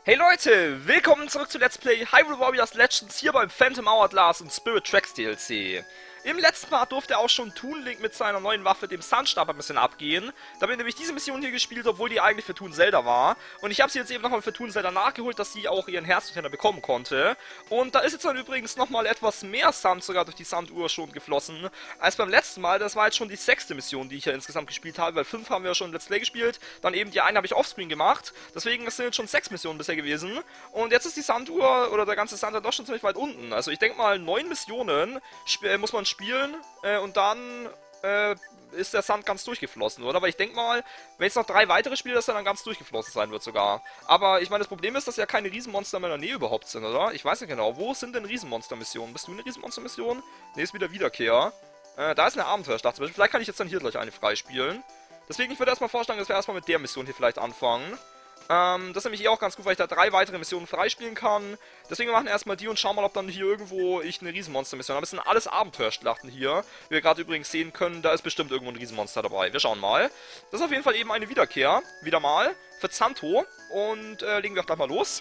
Hey Leute, willkommen zurück zu Let's Play Hyrule Warriors Legends hier beim Phantom Hourglass und Spirit Tracks DLC. Im letzten Part durfte auch schon Toon Link mit seiner neuen Waffe, dem Sunstab, ein bisschen abgehen. Da habe ich nämlich diese Mission hier gespielt, obwohl die eigentlich für Toon Zelda war. Und ich habe sie jetzt eben nochmal für Toon Zelda nachgeholt, dass sie auch ihren Herzcontainer bekommen konnte. Und da ist jetzt dann übrigens nochmal etwas mehr Sand sogar durch die Sanduhr schon geflossen, als beim letzten Mal. Das war jetzt schon die 6. Mission, die ich hier insgesamt gespielt habe, weil 5 haben wir ja schon im Let's Play gespielt. Dann eben die eine habe ich offscreen gemacht. Deswegen sind jetzt schon 6 Missionen bisher gewesen. Und jetzt ist die Sanduhr, oder der ganze Sand, doch schon ziemlich weit unten. Also ich denke mal, 9 Missionen muss man spielen und dann ist der Sand ganz durchgeflossen, oder? Aber ich denke mal, wenn jetzt noch 3 weitere Spiele, dass er dann ganz durchgeflossen sein wird sogar. Aber ich meine, das Problem ist, dass ja keine Riesenmonster mehr in der Nähe überhaupt sind, oder? Ich weiß nicht genau. Wo sind denn Riesenmonster-Missionen? Bist du eine Riesenmonster-Mission? Ne, ist wieder Wiederkehr. Da ist eine Abenteuerstadt zum Beispiel. Vielleicht kann ich jetzt dann hier gleich eine freispielen. Deswegen, ich würde erstmal vorschlagen, dass wir erstmal mit der Mission hier vielleicht anfangen. Das ist nämlich hier auch ganz gut, weil ich da 3 weitere Missionen freispielen kann. Deswegen machen wir erstmal die und schauen mal, ob dann hier irgendwo ich eine Riesenmonster-Mission habe. Das sind alles Abenteuerschlachten hier. Wie wir gerade übrigens sehen können, da ist bestimmt irgendwo ein Riesenmonster dabei. Wir schauen mal. Das ist auf jeden Fall eben eine Wiederkehr. Wieder mal. Für Zanto. Und legen wir auch gleich mal los.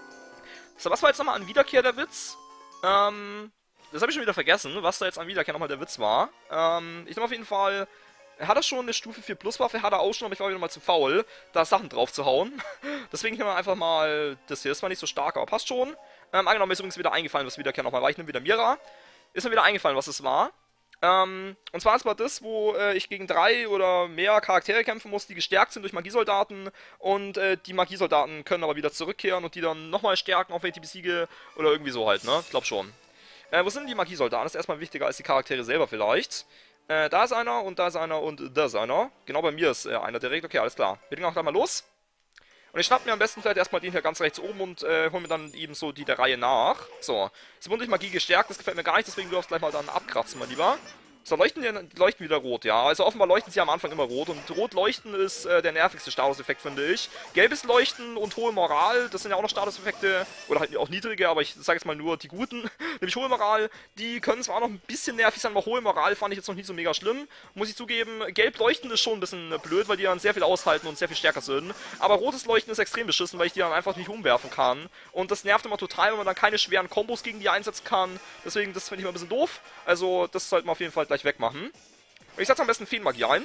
So, was war jetzt nochmal an Wiederkehr der Witz? Das habe ich schon wieder vergessen, was da jetzt an Wiederkehr nochmal der Witz war. Ich nehme auf jeden Fall... Hat er schon eine Stufe 4 Plus Waffe? Hat er auch schon, aber ich war wieder mal zu faul, da Sachen drauf zu hauen. Deswegen nehmen wir einfach mal das hier. Das war nicht so stark, aber passt schon. Angenommen, mir ist übrigens wieder eingefallen, was Wiederkehr nochmal war. Ich nehme wieder Mira. Ist mir wieder eingefallen, was es war. Und zwar ist es das, wo ich gegen 3 oder mehr Charaktere kämpfen muss, die gestärkt sind durch Magiesoldaten. Und die Magiesoldaten können aber wieder zurückkehren und die dann nochmal stärken, auch wenn ich die besiege. Oder irgendwie so halt, ne? Ich glaube schon. Wo sind die Magiesoldaten? Das ist erstmal wichtiger als die Charaktere selber vielleicht. Da ist einer und da ist einer und da ist einer. Genau bei mir ist einer direkt. Okay, alles klar. Wir legen auch gleich mal los. Und ich schnapp mir am besten vielleicht erstmal den hier ganz rechts oben und hol mir dann eben so die der Reihe nach. So. Sie wurden durch Magie gestärkt, das gefällt mir gar nicht, deswegen du darfst gleich mal dann abkratzen, mein Lieber. So, leuchten wieder rot, ja. Also offenbar leuchten sie am Anfang immer rot. Und rot leuchten ist der nervigste Statuseffekt, finde ich. Gelbes Leuchten und hohe Moral, das sind ja auch noch Statuseffekte. Oder halt auch niedrige, aber ich sage jetzt mal nur die guten. Nämlich hohe Moral, die können zwar auch noch ein bisschen nervig sein, aber hohe Moral fand ich jetzt noch nicht so mega schlimm. Muss ich zugeben, gelb leuchten ist schon ein bisschen blöd, weil die dann sehr viel aushalten und sehr viel stärker sind. Aber rotes Leuchten ist extrem beschissen, weil ich die dann einfach nicht umwerfen kann. Und das nervt immer total, wenn man dann keine schweren Kombos gegen die einsetzen kann. Deswegen, das finde ich immer ein bisschen doof. Also, das sollte man auf jeden Fall gleich wegmachen. Und ich setze am besten Feenmagie ein.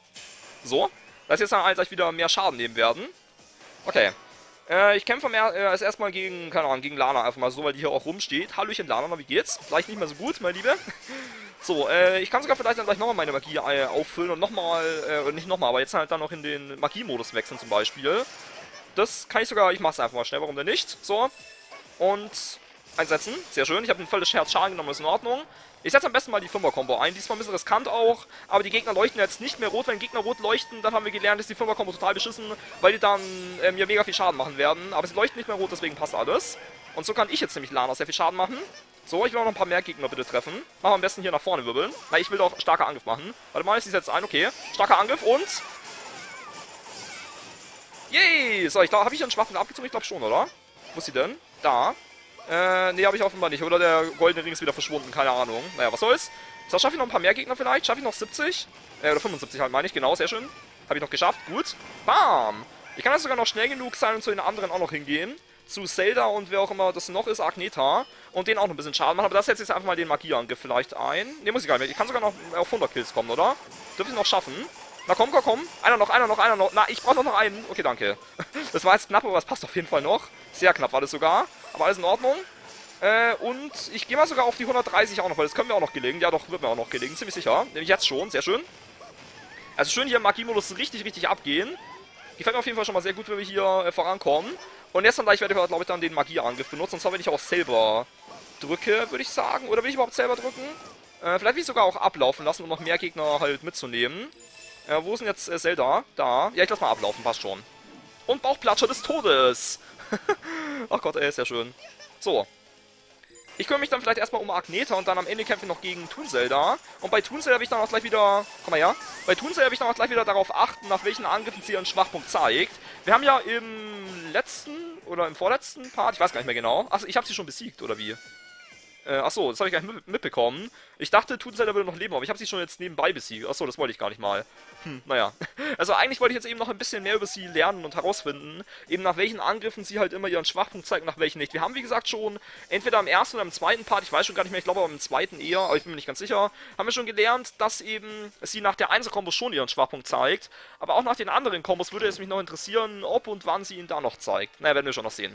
So. Dass jetzt dann halt gleich wieder mehr Schaden nehmen werden. Okay. Ich kämpfe als erstmal gegen, keine Ahnung, gegen Lana einfach mal so, weil die hier auch rumsteht. Hallöchen Lana, wie geht's? Gleich nicht mehr so gut, meine Liebe. So, ich kann sogar vielleicht dann gleich nochmal meine Magie auffüllen und nochmal, nicht nochmal, aber jetzt halt dann noch in den Magiemodus wechseln zum Beispiel. Das kann ich sogar, ich mach's einfach mal schnell, warum denn nicht? So. Und einsetzen, sehr schön. Ich habe den volles Scherz Schaden genommen, ist in Ordnung. Ich setze am besten mal die 5er-Kombo ein. Die ist zwar ein bisschen riskant auch, aber die Gegner leuchten jetzt nicht mehr rot. Wenn Gegner rot leuchten, dann haben wir gelernt, ist die 5er-Kombo total beschissen, weil die dann mir mega viel Schaden machen werden. Aber sie leuchten nicht mehr rot, deswegen passt alles. Und so kann ich jetzt nämlich Lana sehr viel Schaden machen. So, ich will auch noch ein paar mehr Gegner bitte treffen. Machen wir am besten hier nach vorne wirbeln. Weil ich will doch starker Angriff machen. Warte mal, ich setze jetzt ein, okay. Starker Angriff und... Yay! So, ich glaube, habe ich einen schwachen abgezogen? Ich glaube schon, oder? Wo ist sie denn? Da. Nee, habe ich offenbar nicht. Oder der goldene Ring ist wieder verschwunden, keine Ahnung. Naja, was soll's. So, schaffe ich noch ein paar mehr Gegner vielleicht? Schaffe ich noch 70? Oder 75 halt, meine ich. Genau, sehr schön. Habe ich noch geschafft. Gut. Bam! Ich kann jetzt sogar noch schnell genug sein und zu den anderen auch noch hingehen. Zu Zelda und wer auch immer das noch ist, Agnetha. Und denen auch noch ein bisschen Schaden machen. Aber das setzt jetzt einfach mal den Magieangriff vielleicht ein. Ne, muss ich gar nicht mehr. Ich kann sogar noch auf 100 Kills kommen, oder? Dürfte ich noch schaffen. Na komm, komm, komm. Einer noch. Na, ich brauche noch einen. Okay, danke. Das war jetzt knapp, aber es passt auf jeden Fall noch. Sehr knapp war das sogar. Aber alles in Ordnung. Und ich gehe mal sogar auf die 130 auch noch, weil das können wir auch noch gelingen. Ja, doch, wird mir auch noch gelingen. Ziemlich sicher. Nämlich jetzt schon. Sehr schön. Also schön hier im Magiemodus richtig, richtig abgehen. Gefällt mir auf jeden Fall schon mal sehr gut, wenn wir hier vorankommen. Und jetzt dann gleich werde ich, glaube ich, dann den Magieangriff benutzen. Und zwar, wenn ich auch selber drücke, würde ich sagen. Oder will ich überhaupt selber drücken? Vielleicht will ich sogar auch ablaufen lassen, um noch mehr Gegner halt mitzunehmen. Wo ist denn jetzt Zelda? Da. Ja, ich lass mal ablaufen, passt schon. Und Bauchplatscher des Todes. Ach Gott, ey, ist ja schön. So. Ich kümmere mich dann vielleicht erstmal um Agnetha und dann am Ende kämpfe ich noch gegen Toon Zelda. Und bei Toon Zelda will ich dann auch gleich wieder... Komm mal her. Bei Toon Zelda will ich dann auch gleich wieder darauf achten, nach welchen Angriffen sie ihren Schwachpunkt zeigt. Wir haben ja im letzten oder im vorletzten Part, ich weiß gar nicht mehr genau. Achso, ich habe sie schon besiegt, oder wie? Achso, das habe ich gar nicht mitbekommen. Ich dachte, Totenzelda würde noch leben, aber ich habe sie schon jetzt nebenbei besiegt. Achso, das wollte ich gar nicht mal. Naja. Also eigentlich wollte ich jetzt eben noch ein bisschen mehr über sie lernen und herausfinden, eben nach welchen Angriffen sie halt immer ihren Schwachpunkt zeigt und nach welchen nicht. Wir haben, wie gesagt, schon entweder im ersten oder im zweiten Part, ich weiß schon gar nicht mehr, ich glaube aber im zweiten eher, aber ich bin mir nicht ganz sicher, haben wir schon gelernt, dass eben sie nach der 1er-Kombo schon ihren Schwachpunkt zeigt. Aber auch nach den anderen Kombos würde es mich noch interessieren, ob und wann sie ihn da noch zeigt. Naja, werden wir schon noch sehen.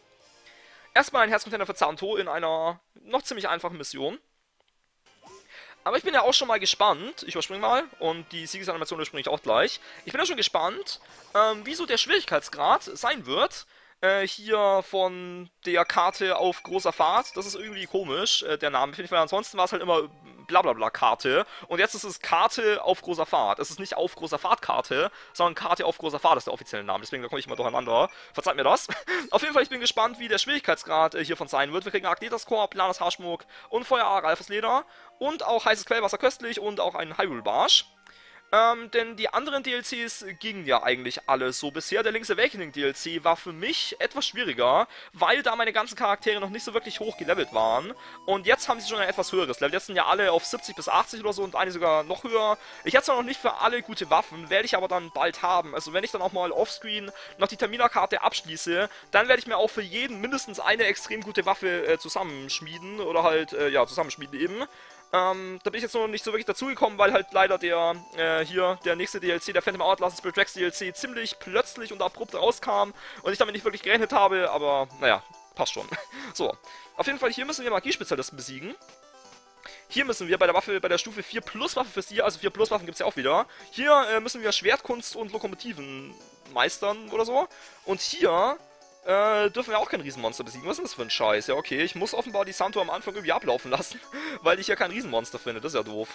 Erstmal ein Herzcontainer für Zanto in einer noch ziemlich einfachen Mission. Aber ich bin ja auch schon mal gespannt, ich überspringe mal, und die Siegesanimation überspringe ich auch gleich. Ich bin ja schon gespannt, wieso der Schwierigkeitsgrad sein wird. Hier von der Karte auf großer Fahrt. Das ist irgendwie komisch, der Name, finde ich, weil ansonsten war es halt immer blablabla Karte. Und jetzt ist es Karte auf großer Fahrt. Es ist nicht auf großer Fahrt Karte, sondern Karte auf großer Fahrt ist der offizielle Name. Deswegen da komme ich immer durcheinander. Verzeiht mir das. Auf jeden Fall, ich bin gespannt, wie der Schwierigkeitsgrad hiervon sein wird. Wir kriegen Agnetha's-Korb, Planas Haarschmuck und Feuer Ralphs Leder. Und auch heißes Quellwasser köstlich und auch einen Hyrule-Barsch. Denn die anderen DLCs gingen ja eigentlich alle so bisher. Der Link's Awakening DLC war für mich etwas schwieriger, weil da meine ganzen Charaktere noch nicht so wirklich hoch gelevelt waren. Und jetzt haben sie schon ein etwas höheres Level. Jetzt sind ja alle auf 70 bis 80 oder so und einige sogar noch höher. Ich hätte zwar noch nicht für alle gute Waffen, werde ich aber dann bald haben. Also wenn ich dann auch mal offscreen noch die Termina-Karte abschließe, dann werde ich mir auch für jeden mindestens eine extrem gute Waffe zusammenschmieden. Oder halt, ja, zusammenschmieden eben. Da bin ich jetzt noch nicht so wirklich dazugekommen, weil halt leider der nächste DLC, der Phantom Hourglass und Spirit Tracks DLC, ziemlich plötzlich und abrupt rauskam und ich damit nicht wirklich gerechnet habe, aber naja, passt schon. So, auf jeden Fall, hier müssen wir Magiespezialisten besiegen. Hier müssen wir bei der Waffe, bei der Stufe 4 Plus Waffe für sie, also 4 Plus Waffen gibt es ja auch wieder, hier müssen wir Schwertkunst und Lokomotiven meistern oder so. Und hier dürfen wir auch kein Riesenmonster besiegen. Was ist das für ein Scheiß? Ja, okay, ich muss offenbar die Santo am Anfang irgendwie ablaufen lassen, weil ich hier kein Riesenmonster finde. Das ist ja doof.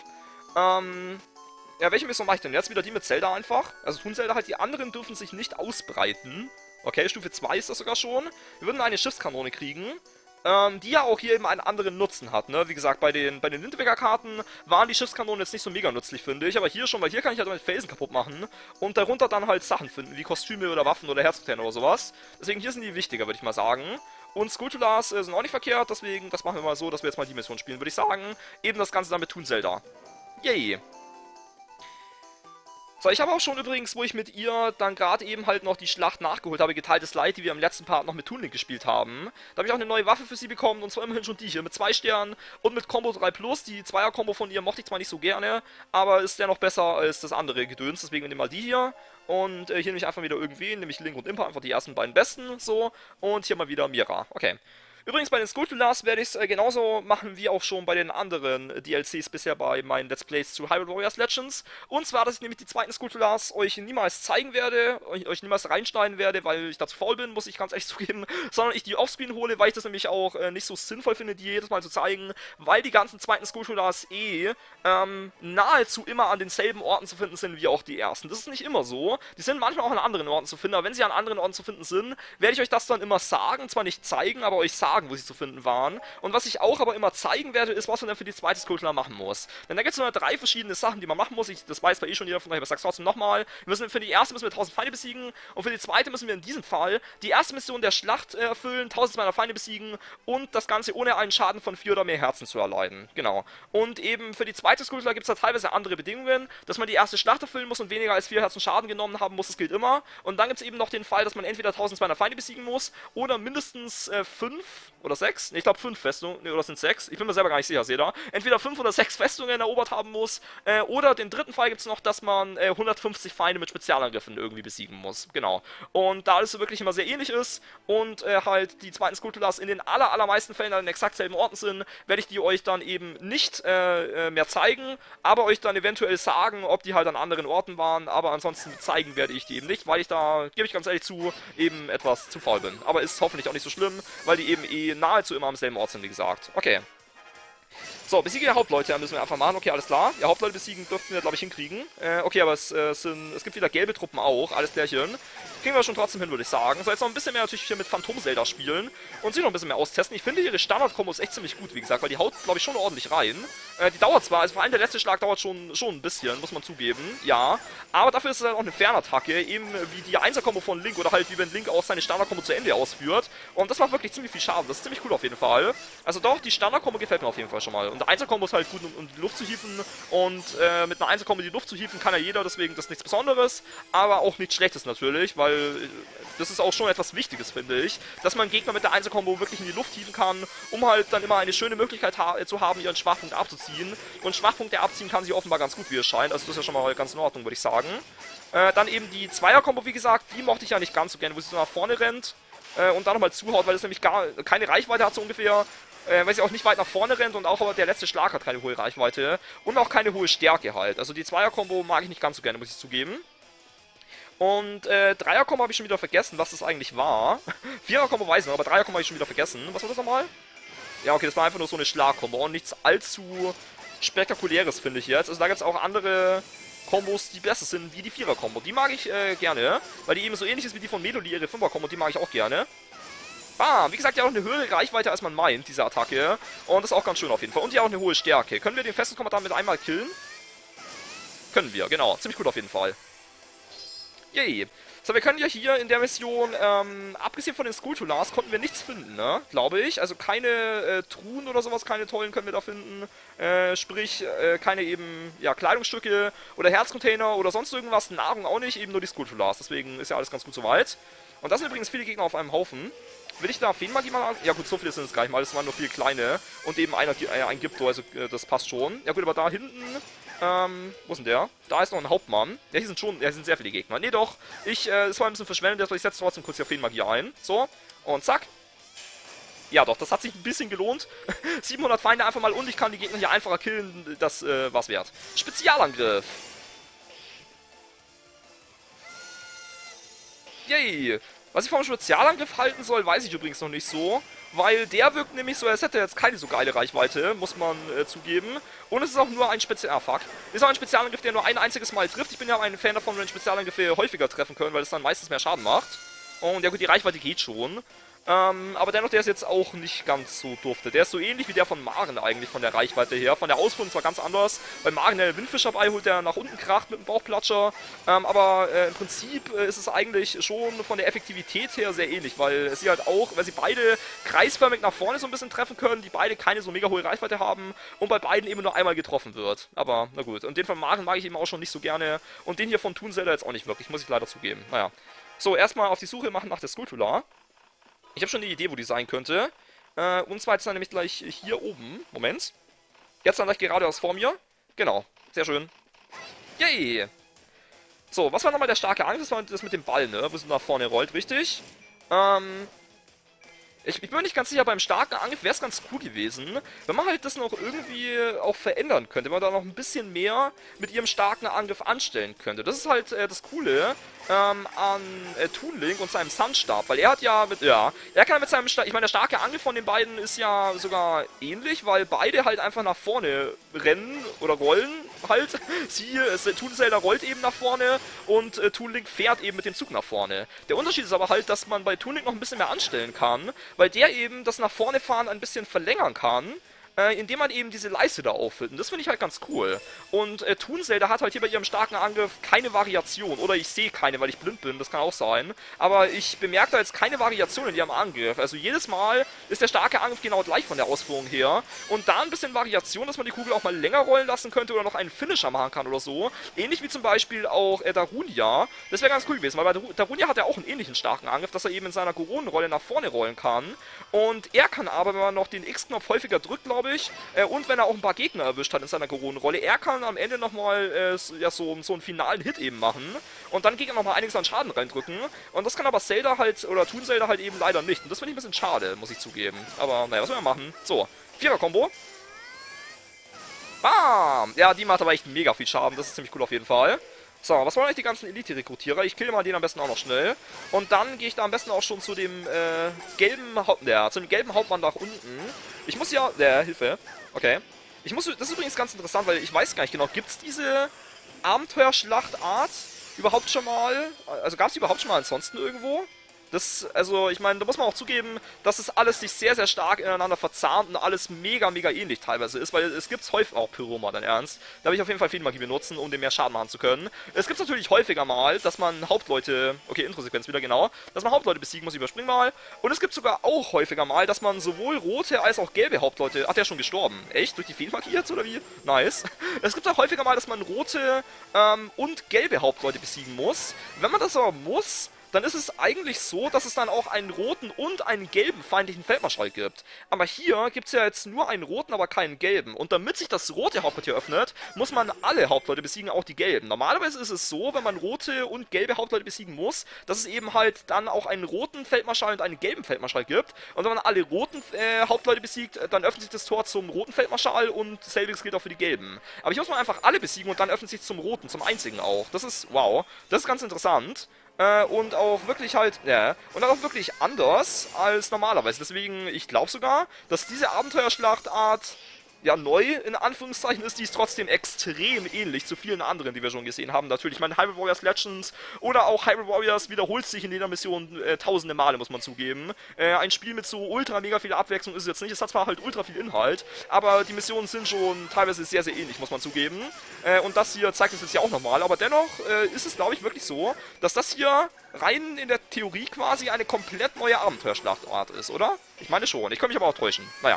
Ja, welche Mission mache ich denn? Jetzt wieder die mit Zelda einfach. Also Toon-Zelda halt, die anderen dürfen sich nicht ausbreiten. Okay, Stufe 2 ist das sogar schon. Wir würden eine Schiffskanone kriegen. Die ja auch hier eben einen anderen Nutzen hat, ne? Wie gesagt, bei den Lindberger-Karten waren die Schiffskanonen jetzt nicht so mega nützlich, finde ich. Aber hier schon, weil hier kann ich halt damit Felsen kaputt machen und darunter dann halt Sachen finden, wie Kostüme oder Waffen oder Herzcontainer oder sowas. Deswegen hier sind die wichtiger, würde ich mal sagen. Und Skulltulas sind auch nicht verkehrt, deswegen, das machen wir mal so, dass wir jetzt mal die Mission spielen, würde ich sagen. Eben das Ganze dann mit Toon-Zelda. Yay! So, ich habe auch schon übrigens, wo ich mit ihr dann gerade eben halt noch die Schlacht nachgeholt habe, geteiltes Leid, die wir im letzten Part noch mit Toon Link gespielt haben. Da habe ich auch eine neue Waffe für sie bekommen, und zwar immerhin schon die hier, mit 2 Sternen und mit Combo 3 Plus. Die Zweier-Kombo von ihr mochte ich zwar nicht so gerne, aber ist dennoch besser als das andere Gedöns, deswegen nehme ich mal die hier. Und hier nehme ich einfach wieder irgendwen, nämlich Link und Impa, einfach die ersten beiden besten, so. Und hier mal wieder Mira, okay. Übrigens bei den Skulltulas werde ich es genauso machen wie auch schon bei den anderen DLCs bisher bei meinen Let's Plays zu Hyrule Warriors Legends. Und zwar, dass ich nämlich die zweiten Skulltulas euch niemals zeigen werde, euch niemals reinschneiden werde, weil ich dazu faul bin, muss ich ganz ehrlich zugeben, sondern ich die offscreen hole, weil ich das nämlich auch nicht so sinnvoll finde, die jedes Mal zu zeigen, weil die ganzen zweiten Skulltulas nahezu immer an denselben Orten zu finden sind wie auch die ersten. Das ist nicht immer so. Die sind manchmal auch an anderen Orten zu finden, aber wenn sie an anderen Orten zu finden sind, werde ich euch das dann immer sagen, zwar nicht zeigen, aber euch sagen, wo sie zu finden waren. Und was ich auch aber immer zeigen werde, ist, was man dann für die zweite Skulltula machen muss. Denn da gibt es nur 3 verschiedene Sachen, die man machen muss. Das weiß bei schon jeder von euch, aber ich sag's trotzdem nochmal. Für die erste müssen wir 1000 Feinde besiegen und für die zweite müssen wir in diesem Fall die erste Mission der Schlacht erfüllen, 1200 Feinde besiegen und das Ganze ohne einen Schaden von 4 oder mehr Herzen zu erleiden. Genau. Und eben für die zweite Skulltula gibt es da teilweise andere Bedingungen, dass man die erste Schlacht erfüllen muss und weniger als 4 Herzen Schaden genommen haben muss. Das gilt immer. Und dann gibt es eben noch den Fall, dass man entweder 1200 Feinde besiegen muss oder mindestens 5 oder 6, ne, ich glaube 5 Festungen, ne, oder sind 6, ich bin mir selber gar nicht sicher, seht ihr. Entweder 5 oder 6 Festungen erobert haben muss, oder den dritten Fall gibt es noch, dass man 150 Feinde mit Spezialangriffen irgendwie besiegen muss, genau. Und da alles so wirklich immer sehr ähnlich ist und halt die zweiten Skulltulas in den allermeisten Fällen an den exakt selben Orten sind, werde ich die euch dann eben nicht mehr zeigen, aber euch dann eventuell sagen, ob die halt an anderen Orten waren, aber ansonsten zeigen werde ich die eben nicht, weil ich da, gebe ich ganz ehrlich zu, eben etwas zu faul bin. Aber ist hoffentlich auch nicht so schlimm, weil die eben nahezu immer am selben Ort sind, wie gesagt. Okay. So, besiege die Hauptleute, müssen wir einfach machen. Okay, alles klar. Ja, Hauptleute besiegen dürften wir, glaube ich, hinkriegen. Okay, aber es gibt wieder gelbe Truppen auch. Alles klärchen. Kriegen wir schon trotzdem hin, würde ich sagen. So, jetzt noch ein bisschen mehr natürlich hier mit Phantom Zelda spielen und sie noch ein bisschen mehr austesten. Ich finde ihre Standard-Kombos echt ziemlich gut, wie gesagt, weil die haut, glaube ich, schon ordentlich rein. Die dauert zwar, also vor allem der letzte Schlag dauert schon ein bisschen, muss man zugeben, ja. Aber dafür ist es halt auch eine Fernattacke, eben wie die 1er-Kombo von Link oder halt wie wenn Link auch seine Standard-Kombo zu Ende ausführt. Und das macht wirklich ziemlich viel Schaden, das ist ziemlich cool auf jeden Fall. Also doch, die Standard-Kombo gefällt mir auf jeden Fall schon mal. Und der 1er-Kombo ist halt gut, um die Luft zu hieven. Und mit einer 1er-Kombo die Luft zu hieven kann ja jeder, deswegen das ist nichts Besonderes. Aber auch nichts Schlechtes natürlich, weil das ist auch schon etwas Wichtiges, finde ich. Dass man Gegner mit der 1er-Kombo wirklich in die Luft hieven kann, um halt dann immer eine schöne Möglichkeit zu haben, ihren Schwachpunkt abzuziehen. Und Schwachpunkte abziehen kann sie offenbar ganz gut, wie es scheint. Also das ist ja schon mal ganz in Ordnung, würde ich sagen. Dann eben die 2er-Kombo, wie gesagt, die mochte ich ja nicht ganz so gerne, wo sie so nach vorne rennt und dann nochmal zuhaut, weil es nämlich gar keine Reichweite hat so ungefähr. Weil sie auch nicht weit nach vorne rennt und auch aber der letzte Schlag hat keine hohe Reichweite und auch keine hohe Stärke halt. Also die 2er-Kombo mag ich nicht ganz so gerne, muss ich zugeben. Und 3er-Kombo habe ich schon wieder vergessen, was das eigentlich war. 4er-Kombo weiß ich noch, aber 3er-Kombo habe ich schon wieder vergessen. Was war das nochmal? Ja, okay, das war einfach nur so eine Schlag-Kombo und nichts allzu Spektakuläres, finde ich jetzt. Also da gibt es auch andere Kombos, die besser sind, wie die 4er-Kombo. Die mag ich gerne, weil die eben so ähnlich ist wie die von Medoli, ihre 5er-Kombo, die mag ich auch gerne. Bam! Wie gesagt, ja auch eine höhere Reichweite, als man meint, diese Attacke. Und das ist auch ganz schön auf jeden Fall. Und ja auch eine hohe Stärke. Können wir den festen Kommandant mit einmal killen? Können wir, genau. Ziemlich gut auf jeden Fall. Yay. So, wir können ja hier in der Mission, abgesehen von den Skulltulas, konnten wir nichts finden, ne? Glaube ich. Also keine Truhen oder sowas, keine tollen können wir da finden. Sprich, keine eben, ja, Kleidungsstücke oder Herzcontainer oder sonst irgendwas. Nahrung auch nicht, eben nur die Skulltulas. Deswegen ist ja alles ganz gut soweit. Und das sind übrigens viele Gegner auf einem Haufen. Will ich da Feenmagie mal an? Ja gut, so viele sind es gar nicht mal. Das waren nur viele kleine. Und eben ein Gypto, also das passt schon. Ja gut, aber da hinten... wo ist denn der? Da ist noch ein Hauptmann. Ja, hier sind sehr viele Gegner. Nee, doch. Es war ein bisschen verschwendet, aber ich setze trotzdem kurz hier Feenmagie ein. So. Und zack. Ja, doch, das hat sich ein bisschen gelohnt. 700 Feinde einfach mal und ich kann die Gegner hier einfacher killen. Das war's wert. Spezialangriff. Yay. Was ich vom Spezialangriff halten soll, weiß ich übrigens noch nicht so. Weil der wirkt nämlich so, als hätte er jetzt keine so geile Reichweite, muss man zugeben. Und es ist auch nur ein ist auch ein Spezialangriff, der nur ein einziges Mal trifft. Ich bin ja ein Fan davon, wenn Spezialangriffe häufiger treffen können, weil es dann meistens mehr Schaden macht. Und ja gut, die Reichweite geht schon. Aber dennoch, der ist jetzt auch nicht ganz so dufte. Der ist so ähnlich wie der von Maren eigentlich von der Reichweite her. Von der Ausführung zwar ganz anders. Bei Maren der Windfischer holt, der nach unten kracht mit dem Bauchplatscher. Aber im Prinzip ist es eigentlich schon von der Effektivität her sehr ähnlich. Weil sie halt auch, weil sie beide kreisförmig nach vorne so ein bisschen treffen können, die beide keine so mega hohe Reichweite haben und bei beiden eben nur einmal getroffen wird. Aber na gut. Und den von Maren mag ich eben auch schon nicht so gerne. Und den hier von Toon Zelda jetzt auch nicht wirklich, muss ich leider zugeben. Naja. So, erstmal auf die Suche machen nach der Skulltula. Ich habe schon eine Idee, wo die sein könnte. Und zwar jetzt dann nämlich gleich hier oben. Moment. Jetzt dann gleich geradeaus vor mir. Genau. Sehr schön. Yay! So, was war nochmal der starke Angriff? Das war das mit dem Ball, ne? Wo es nach vorne rollt, richtig? Ich bin nicht ganz sicher, beim starken Angriff wäre es ganz cool gewesen, wenn man halt das noch irgendwie auch verändern könnte, wenn man da noch ein bisschen mehr mit ihrem starken Angriff anstellen könnte. Das ist halt das Coole an Toon Link und seinem Sunstab, weil er hat ja er kann mit seinem ich meine, der starke Angriff von den beiden ist ja sogar ähnlich, weil beide halt einfach nach vorne rennen oder rollen halt. Toon Zelda rollt eben nach vorne und Toon Link fährt eben mit dem Zug nach vorne. Der Unterschied ist aber halt, dass man bei Toon Link noch ein bisschen mehr anstellen kann, weil der eben das nach vorne fahren ein bisschen verlängern kann, indem man eben diese Leiste da auffüllt. Und das finde ich halt ganz cool. Und Toon Zelda hat halt hier bei ihrem starken Angriff keine Variation. Oder ich sehe keine, weil ich blind bin, das kann auch sein. Aber ich bemerke da jetzt keine Variation in ihrem Angriff. Also jedes Mal ist der starke Angriff genau gleich von der Ausführung her. Und da ein bisschen Variation, dass man die Kugel auch mal länger rollen lassen könnte oder noch einen Finisher machen kann oder so. Ähnlich wie zum Beispiel auch Darunia. Das wäre ganz cool gewesen, weil bei Darunia hat er auch einen ähnlichen starken Angriff, dass er eben in seiner Goronenrolle nach vorne rollen kann. Und er kann aber, wenn man noch den X-Knopf häufiger drückt, glaube ich, und wenn er auch ein paar Gegner erwischt hat in seiner Goronenrolle, er kann am Ende nochmal so einen finalen Hit eben machen und dann Gegner nochmal einiges an Schaden reindrücken. Und das kann aber Zelda halt, oder Toon Zelda halt eben leider nicht. Und das finde ich ein bisschen schade, muss ich zugeben. Aber naja, was will man machen? So, 4er-Kombo. Bam! Ja, die macht aber echt mega viel Schaden, das ist ziemlich cool auf jeden Fall. So, was wollen eigentlich die ganzen Elite-Rekrutierer? Ich kill mal den am besten auch noch schnell. Und dann gehe ich da am besten auch schon zu dem gelben Hauptmann nach unten. Ich muss ja... Hilfe. Okay. Das ist übrigens ganz interessant, weil ich weiß gar nicht genau, gibt es diese Abenteuerschlachtart überhaupt schon mal? Also gab es die überhaupt schon mal ansonsten irgendwo? Also, ich meine, da muss man auch zugeben, dass es alles sich sehr, sehr stark ineinander verzahnt und alles mega, mega ähnlich teilweise ist, weil es gibt häufig auch Pyroma, dein Ernst. Da will ich auf jeden Fall Feenmagie benutzen, um dem mehr Schaden machen zu können. Es gibt natürlich häufiger mal, dass man Hauptleute, okay, Introsequenz wieder genau, dass man Hauptleute besiegen muss, überspringen mal. Und es gibt sogar auch häufiger mal, dass man sowohl rote als auch gelbe Hauptleute, ach, der ist schon gestorben. Echt? Durch die Feenmagie jetzt, oder wie? Nice. Es gibt auch häufiger mal, dass man rote und gelbe Hauptleute besiegen muss. Wenn man das aber muss, dann ist es eigentlich so, dass es dann auch einen roten und einen gelben feindlichen Feldmarschall gibt. Aber hier gibt es ja jetzt nur einen roten, aber keinen gelben. Und damit sich das rote Hauptquartier öffnet, muss man alle Hauptleute besiegen, auch die gelben. Normalerweise ist es so, wenn man rote und gelbe Hauptleute besiegen muss, dass es eben halt dann auch einen roten Feldmarschall und einen gelben Feldmarschall gibt. Und wenn man alle roten Hauptleute besiegt, dann öffnet sich das Tor zum roten Feldmarschall und selbiges gilt auch für die gelben. Aber hier muss man einfach alle besiegen und dann öffnet sich zum roten, zum einzigen auch. Das ist, wow, das ist ganz interessant. Und auch wirklich halt, ja, und auch wirklich anders als normalerweise. Deswegen, ich glaube sogar, dass diese Abenteuerschlachtart ja neu, in Anführungszeichen, ist, die ist trotzdem extrem ähnlich zu vielen anderen, die wir schon gesehen haben. Natürlich, ich meine, Hyrule Warriors Legends oder auch Hyrule Warriors wiederholt sich in jeder Mission tausende Male, muss man zugeben. Ein Spiel mit so ultra mega viel Abwechslung ist es jetzt nicht. Es hat zwar halt ultra viel Inhalt, aber die Missionen sind schon teilweise sehr, sehr ähnlich, muss man zugeben. Und das hier zeigt es jetzt ja auch nochmal. Aber dennoch ist es, glaube ich, wirklich so, dass das hier rein in der Theorie quasi eine komplett neue Abenteuerschlachtart ist, oder? Ich meine schon. Ich kann mich aber auch täuschen. Naja.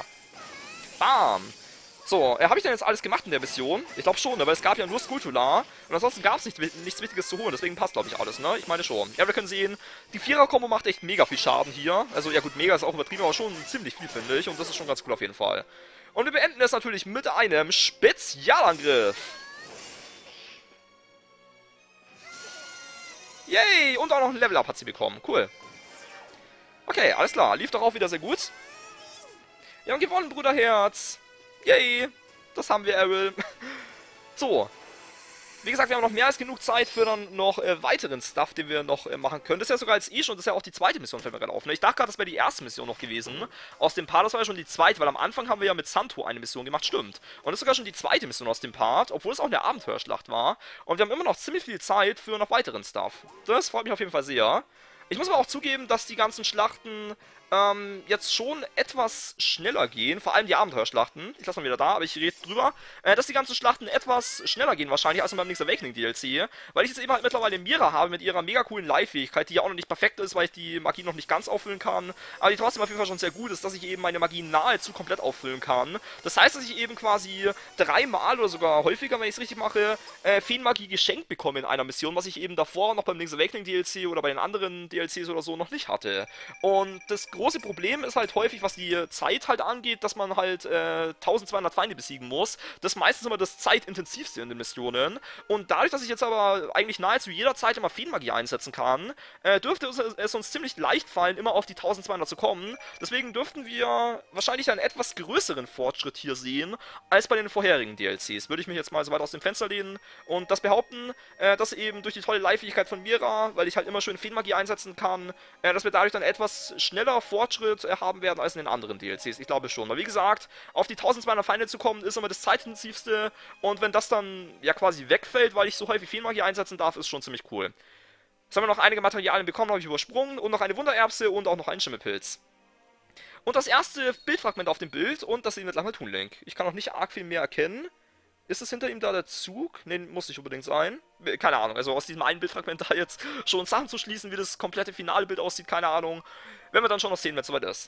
Bam! So, habe ich denn jetzt alles gemacht in der Mission? Ich glaube schon, aber es gab ja nur Skulltula und ansonsten gab es nichts Wichtiges zu holen, deswegen passt, glaube ich, alles, ne? Ich meine schon. Ja, wir können sehen, die Vierer-Kombo macht echt mega viel Schaden hier. Also, ja gut, mega ist auch übertrieben, aber schon ziemlich viel, finde ich, und das ist schon ganz cool auf jeden Fall. Und wir beenden es natürlich mit einem Spezialangriff. Yay! Und auch noch ein Level-Up hat sie bekommen. Cool. Okay, alles klar. Lief doch auch wieder sehr gut. Wir haben gewonnen, Bruderherz. Yay! Das haben wir, Errol. So. Wie gesagt, wir haben noch mehr als genug Zeit für dann noch weiteren Stuff, den wir noch machen können. Das ist ja sogar jetzt schon, das ist ja auch die zweite Mission, fällt mir gerade auf. Ne? Ich dachte gerade, das wäre die erste Mission noch gewesen. Aus dem Part, das war ja schon die zweite, weil am Anfang haben wir ja mit Santo eine Mission gemacht, stimmt. Und das ist sogar schon die zweite Mission aus dem Part, obwohl es auch eine Abenteuerschlacht war. Und wir haben immer noch ziemlich viel Zeit für noch weiteren Stuff. Das freut mich auf jeden Fall sehr. Ich muss aber auch zugeben, dass die ganzen Schlachten jetzt schon etwas schneller gehen, vor allem die Abenteuerschlachten. Ich lasse mal wieder da, aber ich rede drüber, dass die ganzen Schlachten etwas schneller gehen wahrscheinlich als beim Link's Awakening DLC, weil ich jetzt eben halt mittlerweile Mira habe mit ihrer mega coolen Leihfähigkeit, die ja auch noch nicht perfekt ist, weil ich die Magie noch nicht ganz auffüllen kann, aber die trotzdem auf jeden Fall schon sehr gut ist, dass ich eben meine Magie nahezu komplett auffüllen kann. Das heißt, dass ich eben quasi 3-mal oder sogar häufiger, wenn ich es richtig mache, Feenmagie geschenkt bekomme in einer Mission, was ich eben davor noch beim Link's Awakening DLC oder bei den anderen DLCs oder so noch nicht hatte. Und das große Problem ist halt häufig, was die Zeit halt angeht, dass man halt 1200 Feinde besiegen muss. Das ist meistens immer das zeitintensivste in den Missionen. Und dadurch, dass ich jetzt aber eigentlich nahezu jederzeit immer Feenmagie einsetzen kann, dürfte es uns ziemlich leicht fallen, immer auf die 1200 zu kommen. Deswegen dürften wir wahrscheinlich einen etwas größeren Fortschritt hier sehen, als bei den vorherigen DLCs. Würde ich mich jetzt mal so weit aus dem Fenster lehnen und das behaupten, dass eben durch die tolle Leihfähigkeit von Mira, weil ich halt immer schön Feenmagie einsetzen kann, dass wir dadurch dann etwas schneller Fortschritt haben werden als in den anderen DLCs. Ich glaube schon. Weil wie gesagt, auf die 1200 Feinde zu kommen, ist immer das zeitintensivste. Und wenn das dann ja quasi wegfällt, weil ich so häufig Feenmagie einsetzen darf, ist schon ziemlich cool. Jetzt haben wir noch einige Materialien bekommen, habe ich übersprungen. Und noch eine Wundererbse und auch noch einen Schimmelpilz. Und das erste Bildfragment auf dem Bild. Und das sehen wir gleich mal Toon Link. Ich kann noch nicht arg viel mehr erkennen. Ist es hinter ihm da der Zug? Ne, muss nicht unbedingt sein. Keine Ahnung, also aus diesem einen Bildfragment da jetzt schon Sachen zu schließen, wie das komplette finale Bild aussieht, keine Ahnung. Werden wir dann schon noch sehen, wenn es soweit ist.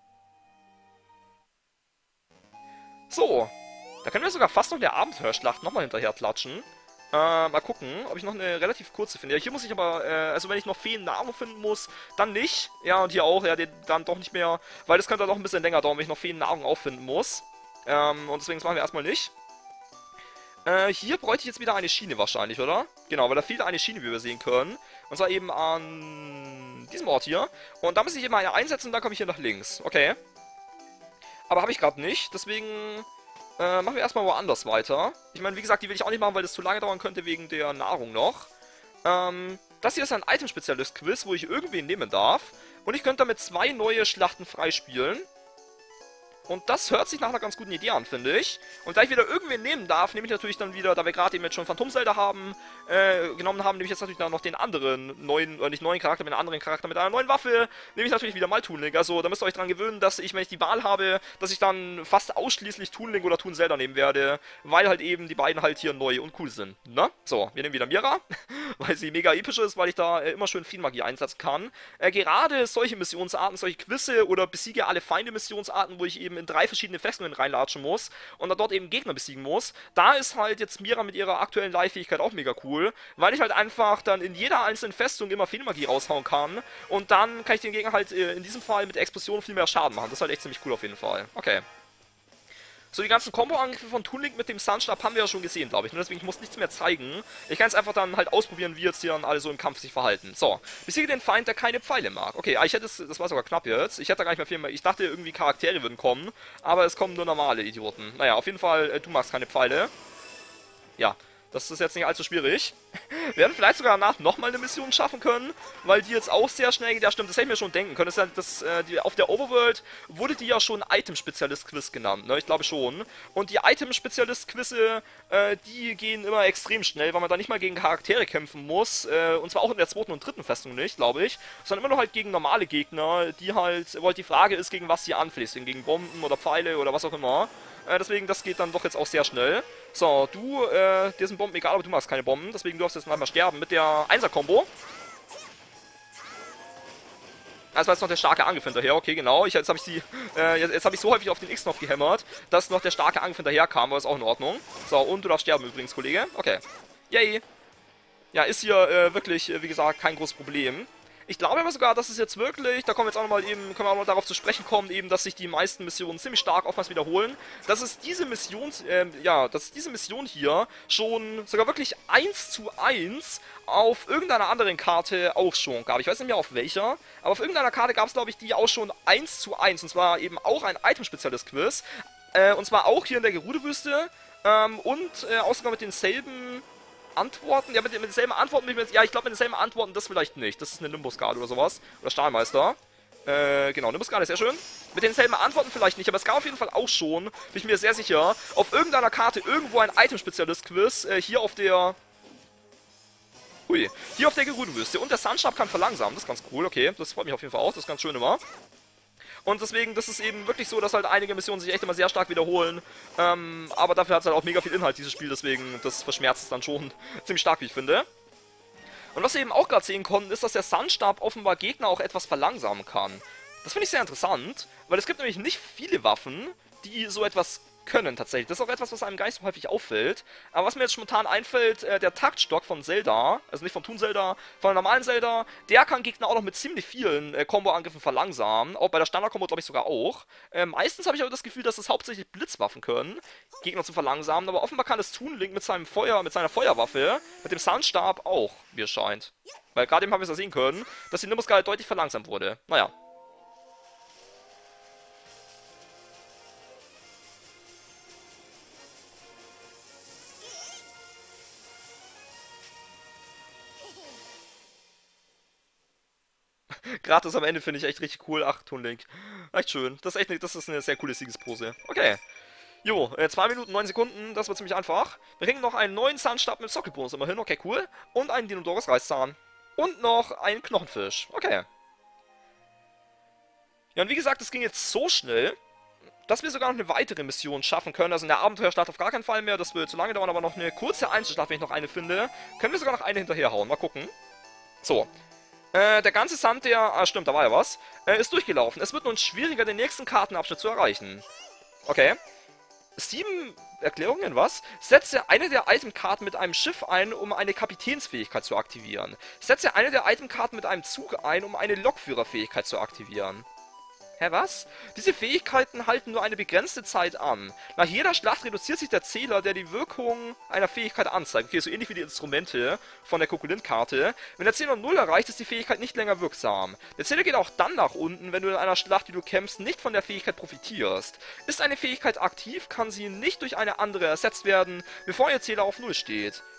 So, da können wir sogar fast noch der Abenteuerschlacht nochmal hinterher klatschen. Mal gucken, ob ich noch eine relativ kurze finde. Ja, hier muss ich aber, also wenn ich noch Feen-Nahrung finden muss, dann nicht. Ja, und hier auch, ja, dann doch nicht mehr, weil das könnte dann doch ein bisschen länger dauern, wenn ich noch Feen-Nahrung auffinden muss. Und deswegen das machen wir erstmal nicht. Hier bräuchte ich jetzt wieder eine Schiene wahrscheinlich, oder? Genau, weil da fehlt eine Schiene, wie wir sehen können. Und zwar eben an diesem Ort hier. Und da muss ich eben eine einsetzen und dann komme ich hier nach links. Okay. Aber habe ich gerade nicht, deswegen machen wir erstmal woanders weiter. Ich meine, wie gesagt, die will ich auch nicht machen, weil das zu lange dauern könnte wegen der Nahrung noch. Das hier ist ein Item-Spezialist-Quiz, wo ich irgendwen nehmen darf. Und ich könnte damit 2 neue Schlachten freispielen. Und das hört sich nach einer ganz guten Idee an, finde ich. Und da ich wieder irgendwen nehmen darf, nehme ich natürlich dann wieder, da wir gerade eben jetzt schon Phantom Zelda genommen haben, nehme ich jetzt natürlich dann noch den anderen neuen, oder nicht neuen Charakter, mit einem anderen Charakter mit einer neuen Waffe, nehme ich natürlich wieder mal Toon Link. Also da müsst ihr euch dran gewöhnen, dass ich, wenn ich die Wahl habe, dass ich dann fast ausschließlich Toon Link oder Toon Zelda nehmen werde, weil halt eben die beiden halt hier neu und cool sind, ne? So, wir nehmen wieder Mira, weil sie mega episch ist, weil ich da immer schön viel Magie einsetzen kann. Gerade solche Missionsarten, solche Quizze oder besiege alle Feinde Missionsarten, wo ich eben in 3 verschiedene Festungen reinlatschen muss und dann dort eben Gegner besiegen muss. Da ist halt jetzt Mira mit ihrer aktuellen Leihfähigkeit auch mega cool, weil ich halt einfach dann in jeder einzelnen Festung immer Feenmagie raushauen kann und dann kann ich den Gegner halt in diesem Fall mit der Explosion viel mehr Schaden machen. Das ist halt echt ziemlich cool auf jeden Fall. Okay. So, die ganzen Combo-Angriffe von Toon Link mit dem Sunstab haben wir ja schon gesehen, glaube ich. Und deswegen, ich muss nichts mehr zeigen. Ich kann jetzt einfach dann halt ausprobieren, wie jetzt die dann alle so im Kampf sich verhalten. So, besiege den Feind, der keine Pfeile mag. Okay, ich hätte es, das war sogar knapp jetzt. Ich hätte da gar nicht mehr viel mehr. Ich dachte irgendwie Charaktere würden kommen, aber es kommen nur normale Idioten. Naja, auf jeden Fall, du magst keine Pfeile. Ja. Das ist jetzt nicht allzu schwierig. Wir werden vielleicht sogar danach nochmal eine Mission schaffen können, weil die jetzt auch sehr schnell geht. Ja stimmt, das hätte ich mir schon denken können. Auf der Overworld wurde die ja schon Item-Spezialist-Quiz genannt, ne? Ich glaube schon. Und die Item-Spezialist-Quizze, die gehen immer extrem schnell, weil man da nicht mal gegen Charaktere kämpfen muss. Und zwar auch in der 2. und 3. Festung nicht, glaube ich. Sondern immer nur halt gegen normale Gegner, die halt, wo halt die Frage ist, gegen was sie anfließt. Gegen Bomben oder Pfeile oder was auch immer. Deswegen, das geht dann doch jetzt auch sehr schnell. So, du, dir sind Bomben egal, aber du machst keine Bomben. Deswegen darfst du jetzt mal sterben mit der 1er-Kombo. Das war jetzt noch der starke Angriff hinterher. Okay, genau. Jetzt habe ich so häufig auf den X-Knopf gehämmert, dass noch der starke Angriff hinterher kam, aber ist auch in Ordnung. So, und du darfst sterben übrigens, Kollege. Okay. Yay. Ja, ist hier wirklich, wie gesagt, kein großes Problem. Ich glaube aber sogar, dass es jetzt wirklich, da kommen wir jetzt auch nochmal eben, können wir auch noch darauf zu sprechen kommen, eben, dass sich die meisten Missionen ziemlich stark oftmals wiederholen, dass es diese Mission, hier schon sogar wirklich 1:1 auf irgendeiner anderen Karte auch schon gab. Ich weiß nicht mehr auf welcher, aber auf irgendeiner Karte gab es, glaube ich, die auch schon 1:1, und zwar eben auch ein Item-Spezialist-Quiz, und zwar auch hier in der Gerudo-Wüste, auch sogar mit denselben Antworten, ja, mit denselben Antworten, ja, ich glaube mit denselben Antworten, das vielleicht nicht. Das ist eine Nimbus-Guard oder sowas. Oder Stahlmeister. Genau, Nimbus-Guard ist sehr schön. Mit denselben Antworten vielleicht nicht, aber es gab auf jeden Fall auch schon, bin ich mir sehr sicher, auf irgendeiner Karte irgendwo ein Item-Spezialist-Quiz, hier auf der Gerudo-Wüste. Und der Sunstab kann verlangsamen, das ist ganz cool, okay. Das freut mich auf jeden Fall auch, das ist ganz schön immer. Und deswegen, das ist eben wirklich so, dass halt einige Missionen sich echt immer sehr stark wiederholen. Aber dafür hat es halt auch mega viel Inhalt, dieses Spiel. Deswegen, das verschmerzt es dann schon ziemlich stark, wie ich finde. Und was wir eben auch gerade sehen konnten, ist, dass der Sunstab offenbar Gegner auch etwas verlangsamen kann. Das finde ich sehr interessant, weil es gibt nämlich nicht viele Waffen, die so etwas können tatsächlich. Das ist auch etwas, was einem gar nicht so häufig auffällt. Aber was mir jetzt spontan einfällt, der Taktstock von Zelda, also nicht vom Toon Zelda, von der normalen Zelda, der kann Gegner auch noch mit ziemlich vielen Combo-Angriffen verlangsamen. Auch bei der Standard-Combo glaube ich sogar auch. Meistens habe ich aber das Gefühl, dass es hauptsächlich Blitzwaffen können, Gegner zu verlangsamen. Aber offenbar kann es Toon Link mit seiner Feuerwaffe, mit dem Sunstab auch, wie es scheint. Weil gerade eben haben wir es ja sehen können, dass die Nimbus-Guard deutlich verlangsamt wurde. Naja. Gratis am Ende finde ich echt richtig cool. Ach, Toon Link. Echt schön. Das ist eine sehr coole Siegespose. Okay. Jo, 2 Minuten 9 Sekunden. Das wird ziemlich einfach. Wir kriegen noch einen neuen Zahnstab mit Sockelbonus immerhin. Okay, cool. Und einen Dinodoros Reißzahn. Und noch einen Knochenfisch. Okay. Ja, und wie gesagt, es ging jetzt so schnell, dass wir sogar noch eine weitere Mission schaffen können. Also in der Abenteuerstadt auf gar keinen Fall mehr. Das wird zu lange dauern, aber noch eine kurze Einzelschlacht, wenn ich noch eine finde. Können wir sogar noch eine hinterherhauen. Mal gucken. So. Der ganze Sand, stimmt, da war ja was, ist durchgelaufen. Es wird nun schwieriger, den nächsten Kartenabschnitt zu erreichen. Okay. 7 Erklärungen, was? Setze eine der Itemkarten mit einem Schiff ein, um eine Kapitänsfähigkeit zu aktivieren. Setze eine der Itemkarten mit einem Zug ein, um eine Lokführerfähigkeit zu aktivieren. Hä, was? Diese Fähigkeiten halten nur eine begrenzte Zeit an. Nach jeder Schlacht reduziert sich der Zähler, der die Wirkung einer Fähigkeit anzeigt. Okay, so ähnlich wie die Instrumente von der Kokolint-Karte. Wenn der Zähler 0 erreicht, ist die Fähigkeit nicht länger wirksam. Der Zähler geht auch dann nach unten, wenn du in einer Schlacht, die du kämpfst, nicht von der Fähigkeit profitierst. Ist eine Fähigkeit aktiv, kann sie nicht durch eine andere ersetzt werden, bevor ihr Zähler auf 0 steht.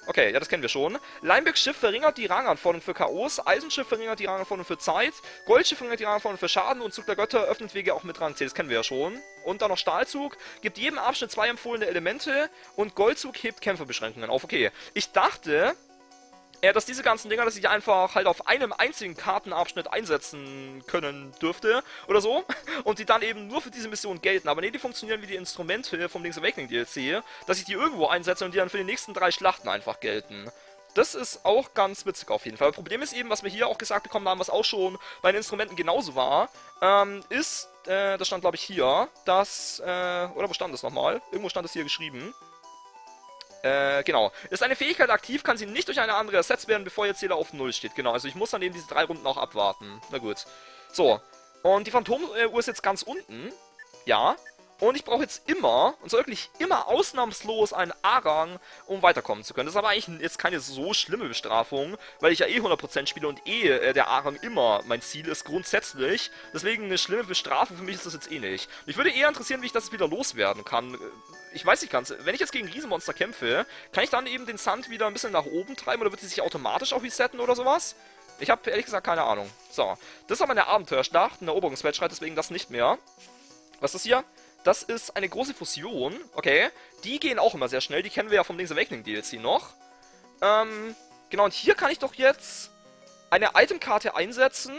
Okay, ja, das kennen wir schon. Lineback Schiff verringert die Ranganforderung für Chaos. Eisenschiff verringert die Ranganforderung für Zeit. Goldschiff verringert die Ranganforderung für Schaden. Und Zug der Götter öffnet Wege auch mit Rang 10. Das kennen wir ja schon. Und dann noch Stahlzug. Gibt jedem Abschnitt 2 empfohlene Elemente. Und Goldzug hebt Kämpferbeschränkungen auf. Okay, ich dachte, dass diese ganzen Dinger, dass ich einfach halt auf einem einzigen Kartenabschnitt einsetzen können dürfte oder so und die dann eben nur für diese Mission gelten. Aber nee, die funktionieren wie die Instrumente vom Link's Awakening DLC, dass ich die irgendwo einsetze und die dann für die nächsten 3 Schlachten einfach gelten. Das ist auch ganz witzig auf jeden Fall. Problem ist eben, was wir hier auch gesagt bekommen haben, was auch schon bei den Instrumenten genauso war, das stand glaube ich hier, dass, oder wo stand das nochmal? Irgendwo stand es hier geschrieben. Genau. Ist eine Fähigkeit aktiv, kann sie nicht durch eine andere ersetzt werden, bevor ihr Zähler auf 0 steht. Genau, also ich muss dann eben diese 3 Runden auch abwarten. Na gut. So. Und die Phantomuhr ist jetzt ganz unten. Ja. Und ich brauche jetzt immer, und zwar wirklich immer ausnahmslos einen A-Rang, um weiterkommen zu können. Das ist aber eigentlich jetzt keine so schlimme Bestrafung, weil ich ja eh 100% spiele und der A-Rang immer mein Ziel ist, grundsätzlich. Deswegen eine schlimme Bestrafung für mich ist das jetzt eh nicht. Mich würde eher interessieren, wie ich das wieder loswerden kann. Ich weiß nicht ganz, wenn ich jetzt gegen Riesenmonster kämpfe, kann ich dann eben den Sand wieder ein bisschen nach oben treiben oder wird sie sich automatisch auch resetten oder sowas? Ich habe ehrlich gesagt keine Ahnung. So, das ist aber eine Abenteuerschlacht, ein Eroberungswettstreit, deswegen das nicht mehr. Was ist das hier? Das ist eine große Fusion, okay. Die gehen auch immer sehr schnell, die kennen wir ja vom Link's Awakening DLC noch. Genau, und hier kann ich doch jetzt eine Itemkarte einsetzen.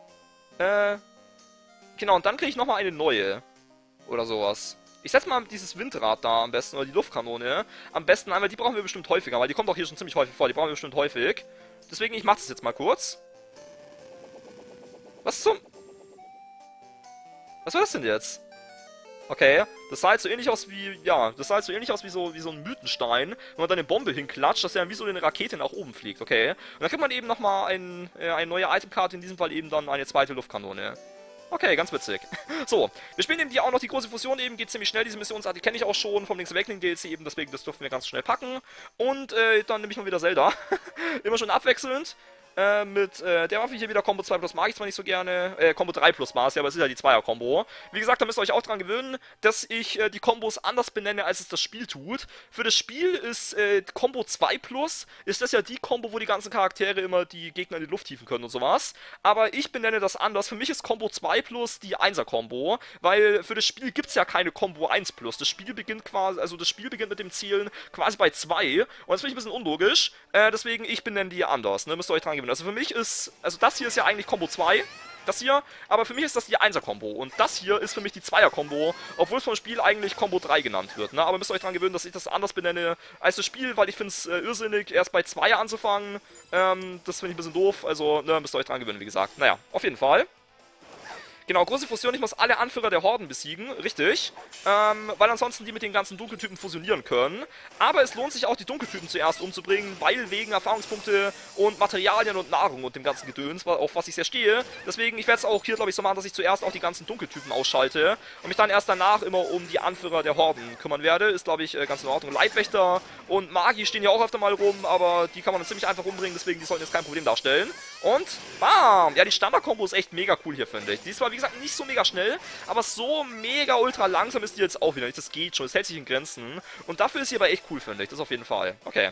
Genau, und dann kriege ich nochmal eine neue. Oder sowas. Ich setze mal dieses Windrad da am besten, oder die Luftkanone. Am besten einmal, die brauchen wir bestimmt häufiger, weil die kommt auch hier schon ziemlich häufig vor, die brauchen wir bestimmt häufig. Deswegen, ich mache das jetzt mal kurz. Was zum... Was war das denn jetzt? Okay, das sah jetzt so ähnlich aus wie, ja, das sah jetzt so ähnlich aus wie so ein Mythenstein, wenn man da eine Bombe hinklatscht, dass er dann wie so eine Rakete nach oben fliegt, okay. Und dann kriegt man eben nochmal eine neue Itemkarte, in diesem Fall eben dann eine zweite Luftkanone. Okay, ganz witzig. So, wir spielen eben die auch noch die große Fusion eben, geht ziemlich schnell, diese Missionsart, die kenne ich auch schon vom Link's Awakening DLC eben, deswegen das dürfen wir ganz schnell packen. Und dann nehme ich mal wieder Zelda. Immer schon abwechselnd. Mit der Waffe hier wieder Combo 2 Plus mag ich zwar nicht so gerne, Combo 3 Plus war es ja, aber es ist ja die 2er-Kombo. Wie gesagt, da müsst ihr euch auch dran gewöhnen, dass ich die Kombos anders benenne, als es das Spiel tut. Für das Spiel ist Combo 2 Plus, ist das ja die Kombo, wo die ganzen Charaktere immer die Gegner in die Luft hieven können und sowas. Aber ich benenne das anders. Für mich ist Combo 2 Plus die 1er-Kombo, weil für das Spiel gibt es ja keine Combo 1 Plus. Das Spiel beginnt quasi, also das Spiel beginnt mit dem Zielen quasi bei 2. Und das finde ich ein bisschen unlogisch. Deswegen, ich benenne die anders, ne? Müsst ihr euch dran gewöhnen. Also für mich ist, also das hier ist ja eigentlich Combo 2, das hier, aber für mich ist das die 1er-Kombo und das hier ist für mich die 2er-Kombo, obwohl es vom Spiel eigentlich Combo 3 genannt wird, ne? Aber müsst ihr euch dran gewöhnen, dass ich das anders benenne als das Spiel, weil ich finde es irrsinnig, erst bei 2er anzufangen, das finde ich ein bisschen doof, also, ne, müsst ihr euch dran gewöhnen, wie gesagt. Naja, auf jeden Fall. Genau, große Fusion, ich muss alle Anführer der Horden besiegen, richtig, weil ansonsten die mit den ganzen Dunkeltypen fusionieren können. Aber es lohnt sich auch, die Dunkeltypen zuerst umzubringen, weil wegen Erfahrungspunkte und Materialien und Nahrung und dem ganzen Gedöns, auf was ich sehr stehe. Deswegen, ich werde es auch hier, glaube ich, so machen, dass ich zuerst auch die ganzen Dunkeltypen ausschalte und mich dann erst danach immer um die Anführer der Horden kümmern werde. Ist, glaube ich, ganz in Ordnung. Leibwächter und Magi stehen ja auch öfter mal rum, aber die kann man dann ziemlich einfach umbringen, deswegen die sollten jetzt kein Problem darstellen. Und, bam! Ja, die Standard-Kombo ist echt mega cool hier, finde ich. Die ist zwar, wie gesagt, nicht so mega schnell, aber so mega ultra langsam ist die jetzt auch wieder nicht. Das geht schon, das hält sich in Grenzen. Und dafür ist sie aber echt cool, finde ich. Das auf jeden Fall. Okay.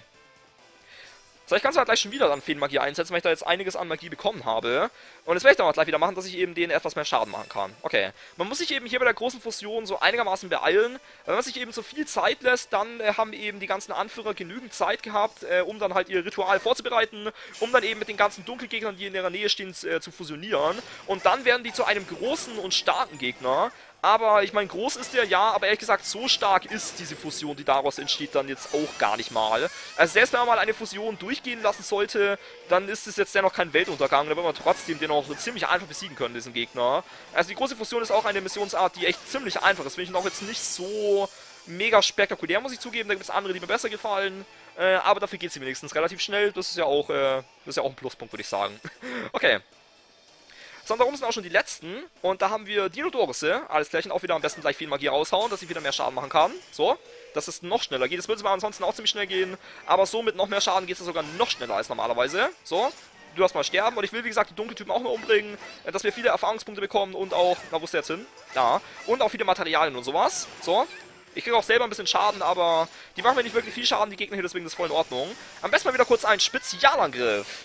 So, ich kann zwar gleich schon wieder dann Feenmagie einsetzen, weil ich da jetzt einiges an Magie bekommen habe. Und das werde ich dann auch gleich wieder machen, dass ich eben denen etwas mehr Schaden machen kann. Okay. Man muss sich eben hier bei der großen Fusion so einigermaßen beeilen. Wenn man sich eben so viel Zeit lässt, dann haben eben die ganzen Anführer genügend Zeit gehabt, um dann halt ihr Ritual vorzubereiten, um dann eben mit den ganzen Dunkelgegnern, die in ihrer Nähe stehen, zu fusionieren. Und dann werden die zu einem großen und starken Gegner. Aber, ich meine, groß ist der, ja, aber ehrlich gesagt, so stark ist diese Fusion, die daraus entsteht, dann jetzt auch gar nicht mal. Also selbst wenn man mal eine Fusion durchgehen lassen sollte, dann ist es jetzt dennoch kein Weltuntergang, da wird man trotzdem den auch ziemlich einfach besiegen können, diesen Gegner. Also die große Fusion ist auch eine Missionsart, die echt ziemlich einfach ist, finde ich auch jetzt nicht so mega spektakulär, muss ich zugeben, da gibt es andere, die mir besser gefallen. Aber dafür geht sie wenigstens relativ schnell, das ist ja auch ein Pluspunkt, würde ich sagen. Okay. So, und darum sind auch schon die letzten. Und da haben wir Dinodorusse. Alles klärchen, auch wieder am besten gleich viel Magie raushauen, dass ich wieder mehr Schaden machen kann. So, dass es noch schneller geht. Das würde zwar ansonsten auch ziemlich schnell gehen, aber so mit noch mehr Schaden geht es sogar noch schneller als normalerweise. So, du darfst mal sterben. Und ich will, wie gesagt, die Dunkeltypen auch mal umbringen, dass wir viele Erfahrungspunkte bekommen und auch, na, wo ist der jetzt hin? Da. Und auch viele Materialien und sowas. So. Ich kriege auch selber ein bisschen Schaden, aber die machen mir nicht wirklich viel Schaden, die Gegner hier, deswegen ist das voll in Ordnung. Am besten mal wieder kurz einen Spezialangriff.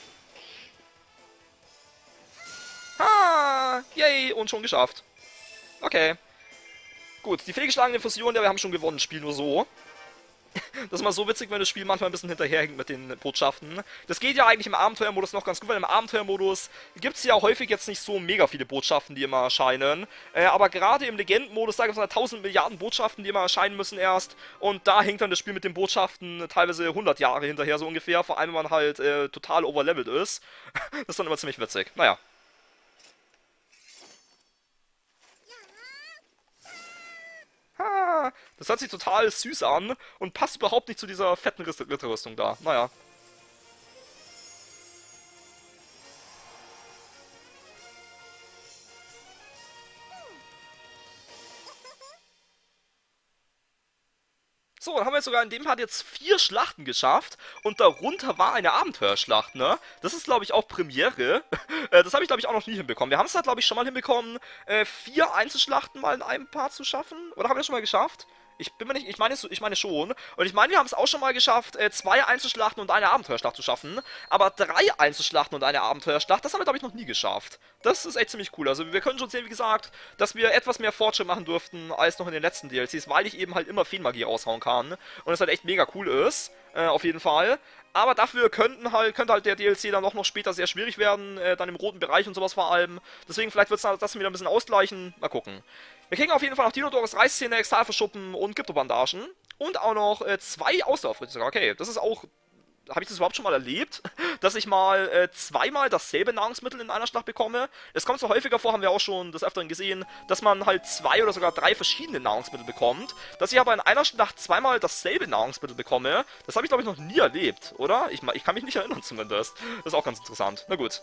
Ha! Yay! Und schon geschafft. Okay. Gut, die fehlgeschlagene Fusion, ja, wir haben schon gewonnen, Spiel nur so. Das ist mal so witzig, wenn das Spiel manchmal ein bisschen hinterherhinkt mit den Botschaften. Das geht ja eigentlich im Abenteuermodus noch ganz gut, weil im Abenteuermodus gibt es ja häufig jetzt nicht so mega viele Botschaften, die immer erscheinen. Aber gerade im Legendenmodus, da gibt es 1000 Milliarden Botschaften, die immer erscheinen müssen erst. Und da hängt dann das Spiel mit den Botschaften teilweise 100 Jahre hinterher so ungefähr, vor allem wenn man halt total overlevelt ist. Das ist dann immer ziemlich witzig. Naja. Ha, das hört sich total süß an und passt überhaupt nicht zu dieser fetten Ritterrüstung da. Naja. So, dann haben wir jetzt sogar in dem Part jetzt 4 Schlachten geschafft und darunter war eine Abenteuerschlacht, ne? Das ist, glaube ich, auch Premiere. Das habe ich, glaube ich, auch noch nie hinbekommen. Wir haben es da, glaube ich, schon mal hinbekommen, 4 Einzelschlachten mal in einem Part zu schaffen. Oder haben wir das schon mal geschafft? Ich bin mir nicht, ich meine schon. Und ich meine, wir haben es auch schon mal geschafft, 2 Einzelschlachten und eine Abenteuerschlacht zu schaffen. Aber 3 Einzelschlachten und eine Abenteuerschlacht, das haben wir, glaube ich, noch nie geschafft. Das ist echt ziemlich cool. Also wir können schon sehen, wie gesagt, dass wir etwas mehr Fortschritt machen durften als noch in den letzten DLCs, weil ich eben halt immer Feenmagie raushauen kann. Und es halt echt mega cool ist. Auf jeden Fall. Aber dafür könnte halt der DLC dann auch noch später sehr schwierig werden, dann im roten Bereich und sowas vor allem. Deswegen vielleicht wird es das wieder ein bisschen ausgleichen. Mal gucken. Wir kriegen auf jeden Fall noch Dinodoros Reißzähne, Exalverschuppen und Gyptobandagen. Und auch noch 2 Ausdauerfrüchte. Okay, das ist auch... Habe ich das überhaupt schon mal erlebt, dass ich mal zweimal dasselbe Nahrungsmittel in einer Schlacht bekomme? Es kommt so häufiger vor, haben wir auch schon des Öfteren gesehen, dass man halt 2 oder sogar 3 verschiedene Nahrungsmittel bekommt. Dass ich aber in einer Schlacht zweimal dasselbe Nahrungsmittel bekomme, das habe ich, glaube ich, noch nie erlebt, oder? Ich kann mich nicht erinnern zumindest. Das ist auch ganz interessant. Na gut.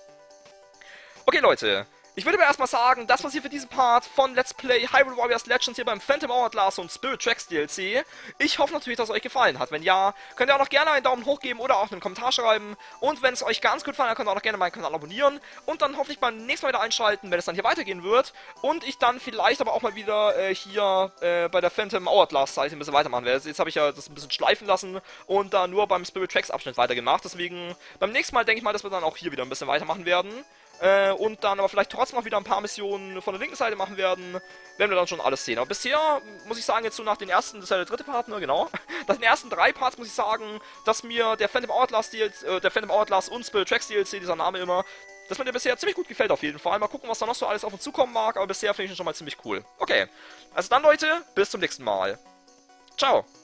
Okay, Leute. Ich würde aber erstmal sagen, das war's hier für diesen Part von Let's Play Hyrule Warriors Legends hier beim Phantom Hourglass und Spirit Tracks DLC. Ich hoffe natürlich, dass es euch gefallen hat. Wenn ja, könnt ihr auch noch gerne einen Daumen hoch geben oder auch einen Kommentar schreiben. Und wenn es euch ganz gut gefallen hat, könnt ihr auch noch gerne meinen Kanal abonnieren. Und dann hoffentlich beim nächsten Mal wieder einschalten, wenn es dann hier weitergehen wird. Und ich dann vielleicht aber auch mal wieder hier bei der Phantom Hourglass Seite ein bisschen weitermachen werde. Jetzt habe ich ja das ein bisschen schleifen lassen und da nur beim Spirit Tracks Abschnitt weitergemacht. Deswegen beim nächsten Mal denke ich mal, dass wir dann auch hier wieder ein bisschen weitermachen werden. Und dann aber vielleicht trotzdem noch wieder ein paar Missionen von der linken Seite machen werden, werden wir dann schon alles sehen. Aber bisher muss ich sagen, jetzt so nach den ersten, das ist ja der dritte Part, ne, genau. Nach den ersten 3 Parts muss ich sagen, dass mir der Phantom Hourglass und Spirit Tracks DLC, dieser Name immer, dass mir der bisher ziemlich gut gefällt auf jeden Fall. Mal gucken, was da noch so alles auf uns zukommen mag, aber bisher finde ich ihn schon mal ziemlich cool. Okay, also dann Leute, bis zum nächsten Mal. Ciao.